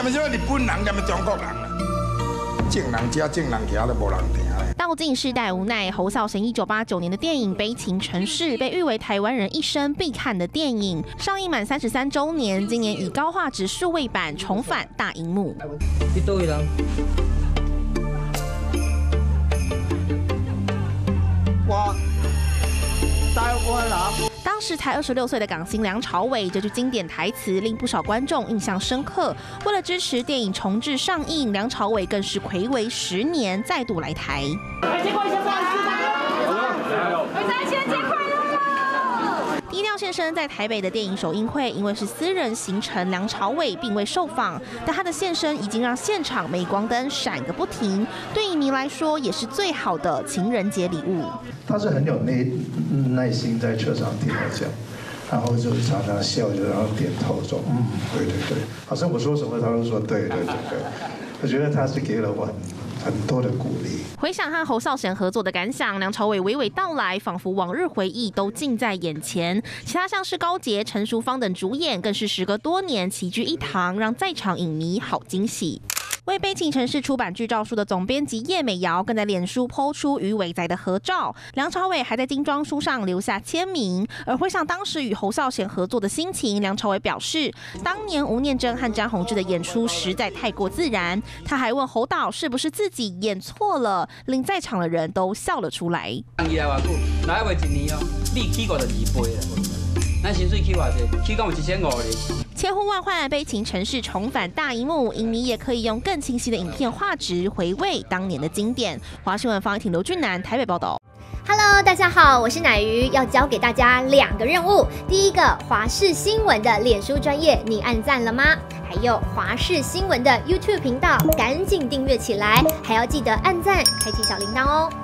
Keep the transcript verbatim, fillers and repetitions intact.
念什么日本人，念中国人啊？正人吃正人行都无人听。 道尽世代无奈，侯孝贤一九八九年的电影《悲情城市》被誉为台湾人一生必看的电影。上映满三十三周年，今年以高画质数位版重返大荧幕。 你倒位人？我台湾人。 当时才二十六岁的港星梁朝伟，这句经典台词令不少观众印象深刻。为了支持电影重制上映，梁朝伟更是睽违十年再度来台。低调现身在台北的电影首映会，因为是私人行程，梁朝伟并未受访，但他的现身已经让现场镁光灯闪个不停，对影迷来说也是最好的情人节礼物。 他是很有耐耐心在车上听我讲，然后就常常笑着，然后点头说嗯，对对对，好像我说什么他都说对对对对，我觉得他是给了我很。很多的鼓励。 回想和侯孝贤合作的感想，梁朝伟娓娓道来，仿佛往日回忆都近在眼前。其他像是高捷、陈淑芳等主演，更是时隔多年齐聚一堂，让在场影迷好惊喜。为《悲情城市》出版剧照书的总编辑叶美瑶，更在脸书抛出与伟仔的合照，梁朝伟还在精装书上留下签名。而回想当时与侯孝贤合作的心情，梁朝伟表示，当年吴念真和詹宏志的演出实在太过自然。他还问侯导是不是自己演错了，令在场的人都笑了出来。 伊来偌久，来话一年哦，你起过就二倍了。咱薪水起偌济？起讲有一千五哩。 千呼万唤，《悲情城市》重返大荧幕，影迷也可以用更清晰的影片画质回味当年的经典。华新闻方一婷、刘俊南台北报道。 Hello， 大家好，我是乃瑜，要教给大家两个任务。第一个，华视新闻的脸书专页，你按赞了吗？还有华视新闻的 YouTube 频道，赶紧订阅起来，还要记得按赞，开启小铃铛哦。